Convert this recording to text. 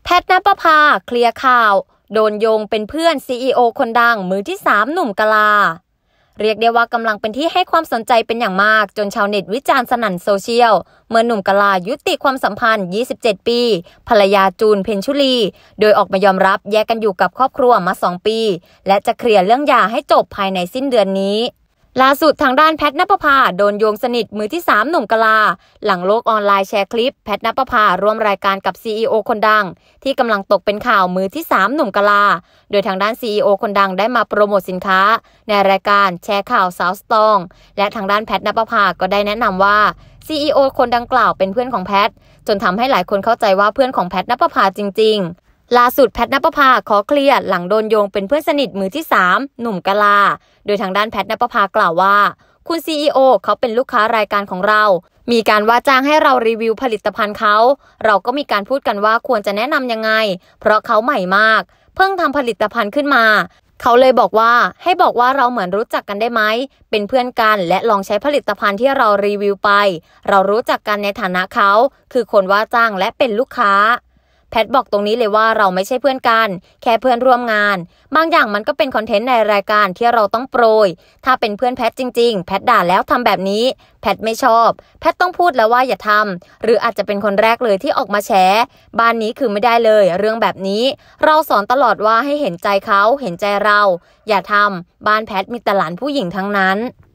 ทณปภาเคลียร์ข่าวโดนโยงเป็นเพื่อน CEO คนดังมือที่3หนุ่มกะลาเรียกได้ว่ากำลังเป็นที่ให้ความสนใจเป็นอย่างมากจนชาวเน็ตวิจารณ์สนั่นโซเชียลเมื่อหนุ่มกะลายุติความสัมพันธ์27ปีภรรยาจูนเพ็ญชุลีโดยออกมายอมรับแยกกันอยู่กับครอบครัวมา2ปีและจะเคลียร์เรื่องหย่าให้จบภายในสิ้นเดือนนี้ล่าสุดทางด้านแพทณปภาโดนโยงสนิทมือที่3หนุ่มกะลาหลังโลกออนไลน์แชร์คลิปแพทณปภาร่วมรายการกับ CEO คนดังที่กำลังตกเป็นข่าวมือที่3หนุ่มกะลาโดยทางด้าน CEO คนดังได้มาโปรโมทสินค้าในรายการแชร์ข่าวสาวสตรองและทางด้านแพทณปภาก็ได้แนะนำว่า CEO คนดังกล่าวเป็นเพื่อนของแพทจนทำให้หลายคนเข้าใจว่าเพื่อนของแพทณปภาจริงๆล่าสุดแพทณปภาขอเคลียร์หลังโดนโยงเป็นเพื่อนสนิทมือที่3หนุ่มกะลาโดยทางด้านแพทณปภากล่าวว่าคุณ CEO เขาเป็นลูกค้ารายการของเรามีการว่าจ้างให้เรารีวิวผลิตภัณฑ์เขาเราก็มีการพูดกันว่าควรจะแนะนำยังไงเพราะเขาใหม่มากเพิ่งทำผลิตภัณฑ์ขึ้นมาเขาเลยบอกว่าให้บอกว่าเราเหมือนรู้จักกันได้ไหมเป็นเพื่อนกันและลองใช้ผลิตภัณฑ์ที่เรารีวิวไปเรารู้จักกันในฐานะเขาคือคนว่าจ้างและเป็นลูกค้าแพทบอกตรงนี้เลยว่าเราไม่ใช่เพื่อนกันแค่เพื่อนร่วมงานบางอย่างมันก็เป็นคอนเทนต์ในรายการที่เราต้องโปรยถ้าเป็นเพื่อนแพทจริงๆแพทด่าแล้วทำแบบนี้แพทไม่ชอบแพทต้องพูดแล้วว่าอย่าทำหรืออาจจะเป็นคนแรกเลยที่ออกมาแฉบ้านนี้คือไม่ได้เลยเรื่องแบบนี้เราสอนตลอดว่าให้เห็นใจเขาเห็นใจเราอย่าทำบ้านแพทมีแต่หลานผู้หญิงทั้งนั้น